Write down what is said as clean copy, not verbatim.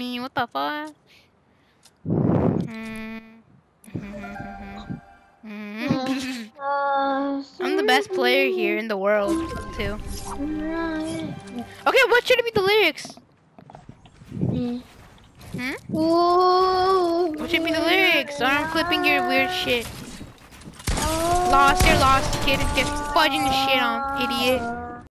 What the fuck? I'm the best player here in the world, too. Okay, what should it be the lyrics? What should be the lyrics? I'm clipping your weird shit. Lost, you're lost, kid. Just fudging the shit on, idiot.